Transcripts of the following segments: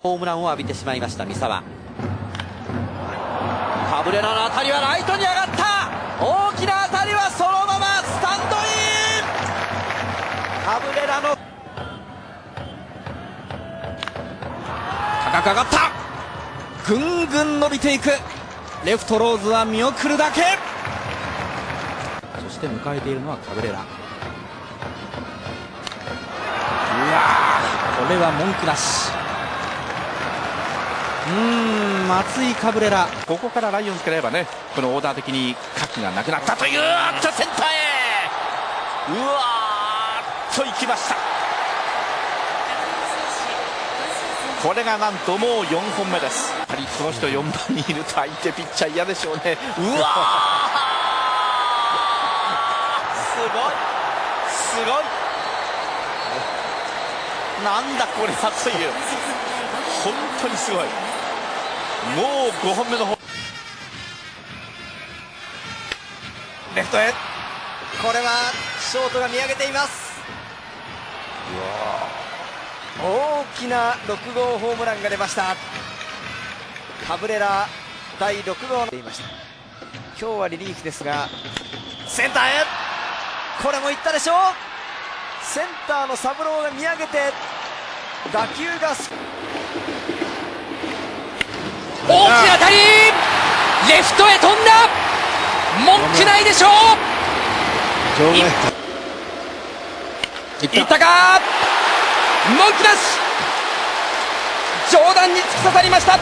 ホームランを浴びてしまいました三沢。カブレラの当たりはライトに上がった。大きな当たりはそのままスタンドイン。カブレラの高く上がった。ぐんぐん伸びていく。レフトローズは見送るだけ。そして迎えているのはカブレラ。うわー、これは文句なし。松井カブレラ、ここからライオンズから言えばね、このオーダー的に角がなくなったという。センターへうわーっと行きました。これがなんともう4本目です。やはりこの人4番にいると相手ピッチャー嫌でしょうね。うわーすごいすごい、なんだこれはという、本当にすごい。もう5本目のレフトへ、これはショートが見上げています。大きな6号ホームランが出ました。カブレラ第6号の出ました。今日はリリーフですがセンターへ、これもいったでしょう。センターの三郎が見上げて打球が大きな当たり、レフトへ飛んだ。文句ないでしょう。いったか、文句なし。上段に突き刺さりました。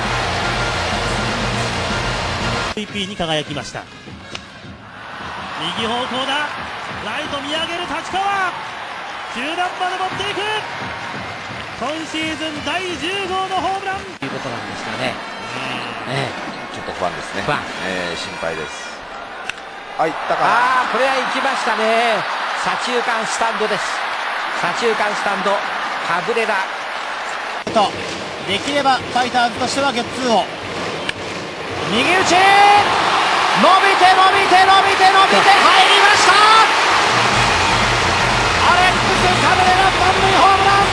MVP に輝きました。右方向だ、ライト見上げる立川、中段まで持っていく。今シーズン第10号のホームランということなんですよね。 ちょっと不安ですね。心配です。 あ、いったかな。これは行きましたね。左中間スタンドです。左中間スタンド、カブレラとできればファイターズとしてはゲッツーを。右打ち、伸びて伸びて伸びて伸びて入りました。アレックス・カブレラ満塁ホームラン。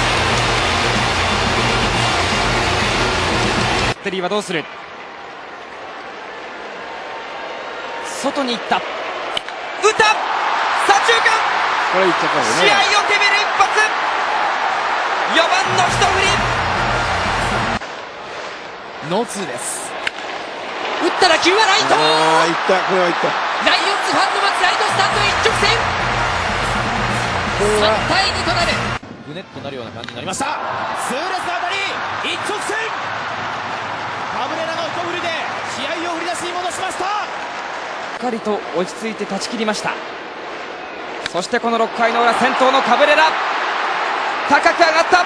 バッテリーはどうする。外に行った、打った、左中間、 これいっちゃったんですね。 試合を決める一発、4番の一振り、ノーツーです。打った打球はライト、 いった、これはいった。 ライオンズファンの待つライトスタンドへ一直線、3対2となる。ぐねっとなるような感じになりました。 痛烈な当たり、一直線。カブレラの一振りで試合を振り出しに戻しました。 しっかりと落ち着いて断ち切りました。そしてこの6回の裏、先頭のカブレラ、高く上がった、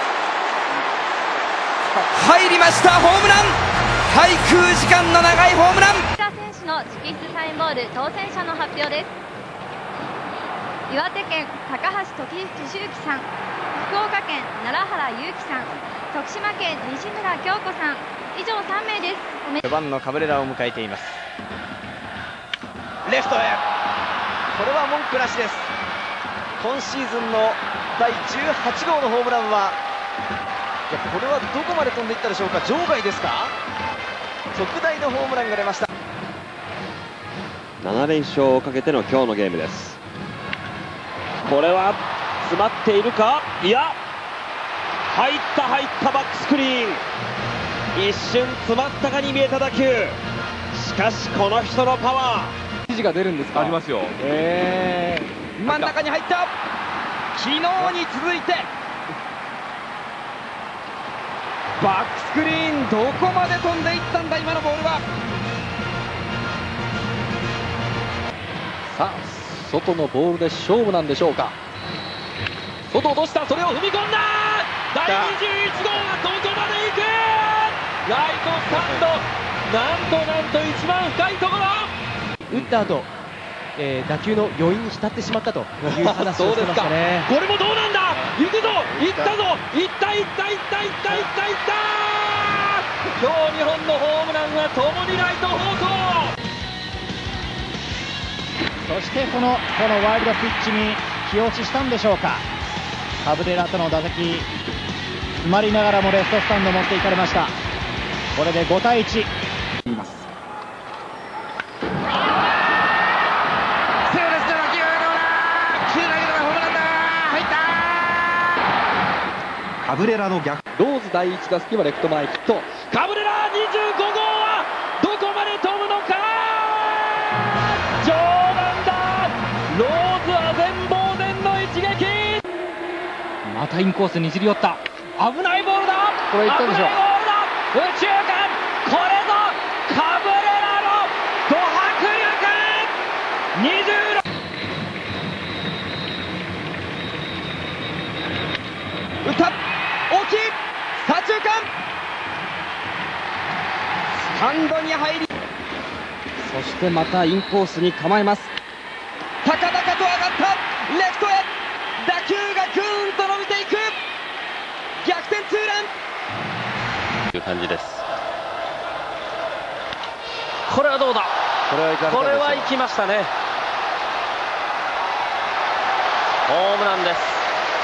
入りました、ホームラン。滞空時間の長いホームラン。 吉田選手の直筆サインボール当選者の発表です。岩手県高橋時周樹さん、福岡県奈良原裕樹さん、徳島県西村京子さん、以上3名です。4番のカブレラを迎えています。 レフトへ、これは文句なしです。今シーズンの第18号のホームランは、いや、これはどこまで飛んでいったでしょうか。場外ですか。特大のホームランが出ました。 7連勝をかけての今日のゲームです。これは詰まっているか、いや、入ったバックスクリーン、一瞬詰まったかに見えた打球、しかしこの人のパワー。 指示が出るんですか。ありますよ。真ん中に入った。昨日に続いてバックスクリーン、どこまで飛んでいったんだ今のボールは。さあ、外のボールで勝負なんでしょうか。外落とした、それを踏み込んだ。第21号がどこまで行く。ライトスタンド、なんと一番深いところ。 打った後、打球の余韻に浸ってしまったという話をしてましたね。 これもどうなんだ、行くぞ、行ったぞ、行った、 今日2本のホームランはともにライト方向。 そしてこのワイルドピッチに気落ちしたんでしょうか。カブレラとの打席、 詰まりながらもレフトスタンド持っていかれました。これで5対1。 カブレラの逆。 ローズ第1打席はレフト前ヒット。カブレラ25号はどこまで飛ぶのか。上段だ。ローズは全貌前の一撃。 またインコースにじり寄った。 危ないボールだ。 これいったでしょう。 右中間。これぞカブレラのド迫力。26。打った。大きい。左中間。スタンドに入り、そしてまたインコースに構えます。高々と上がったレフトへ。打球がグーンと伸びていく。逆転ツーランという感じです。これはどうだ。これは行きましたね。ホームランです。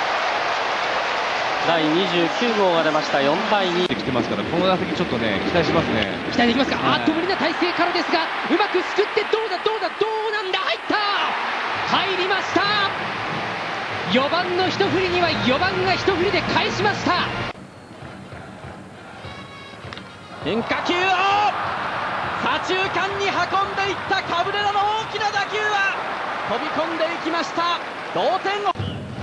第29号が出ました。4対2 できてますから、この打席ちょっとね期待しますね。 期待できますか。無理な体勢からですが、うまくすくってどうなんだ。入った。入りました。4番の一振りには4番が一振りで返しました。 変化球を左中間に運んでいったカブレラの大きな打球は飛び込んでいきました。同点を。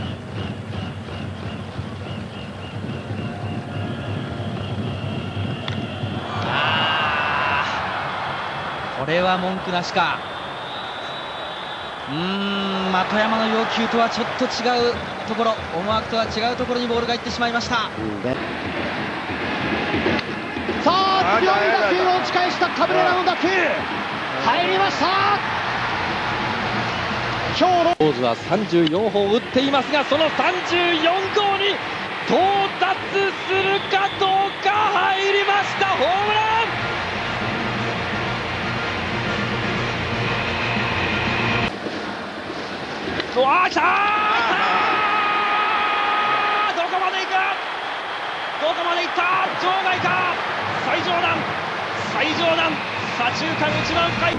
これは文句なしか。的山の要求とはちょっと違うところ、思惑とは違うところにボールがいってしまいました。 さあ強い打球を打ち返したカブレラの打球入りました。今日のローズは34本打っていますが、その34号に到達するかどうか。入りました。ホームラン。来たー。どこまで行く。どこまで行った。場外か。最上段左中間一番深い。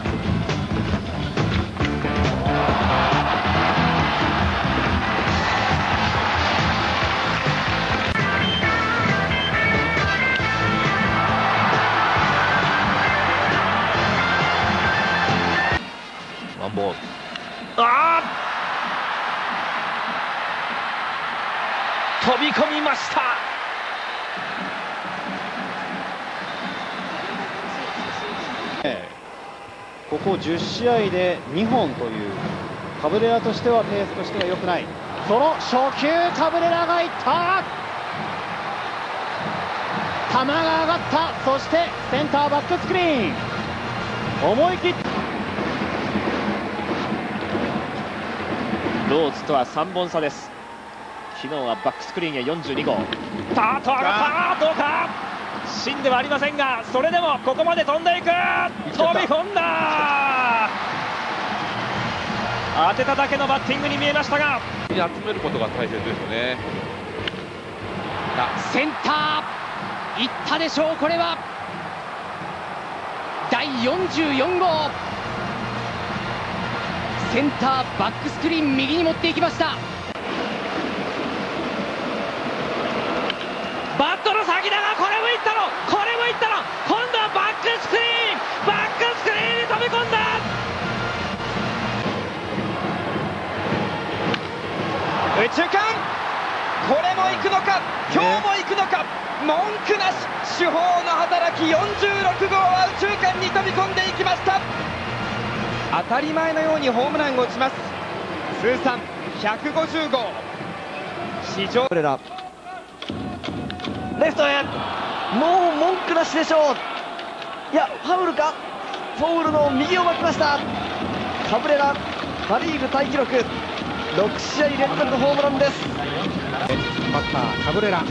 ワンボール。飛び込みました。 ここ10試合で2本というカブレラとしてはペースとしては良くない。その初球カブレラがいった。球が上がった。そしてセンターバックスクリーン思い切ってローズとは3本差です。昨日はバックスクリーンへ42号。スタート上がった。どうか。芯ではありませんが、それでもここまで飛んでいく。飛び込んだ。当てただけのバッティングに見えましたが、 集めることが大切ですよね。 センターいったでしょう。これは第44号。センターバックスクリーン右に持っていきました。 バットの先だが、これもいったの。今度はバックスクリーンに飛び込んだ。右中間。これも行くのか。今日も行くのか。文句なし。主砲の働き。46号は右中間に飛び込んでいきました。当たり前のようにホームランを打ちます。通算150号。史上カブレラレフトへ。もう文句なしでしょう。いやファウルか。フォールの右を巻きました。カブレラパ・リーグタイ記録6試合連続ホームランです。 バッターカブレラ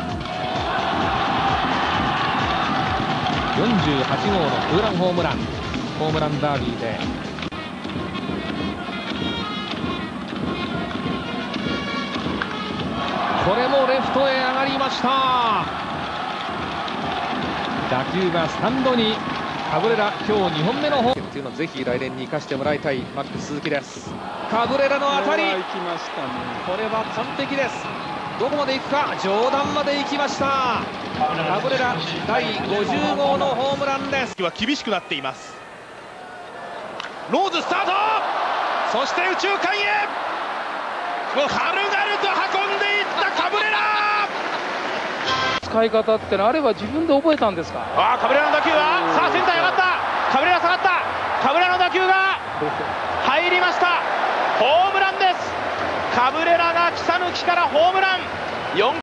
48号のツーランホームランダービーでこれもレフトへ上がりましした。打球がスタンドに。カブレラ今日2本目のホームというのをぜひ来年に生かしてもらいたいマックス鈴木です。カブレラの当たり、これは完璧です。どこまで行くか、上段まで行きました。カブレラ第50号のホームランです。 は厳しくなっています。ローズスタート、そして右中間へもう軽々と運んでいったカブレラ。 使い方ってのあれば自分で覚えたんですか。 カブレラの打球はさあセンターへ上がった。カブレラ下がった。カブレラの打球が入りました。ホームランです。カブレラが北抜きからホームラン。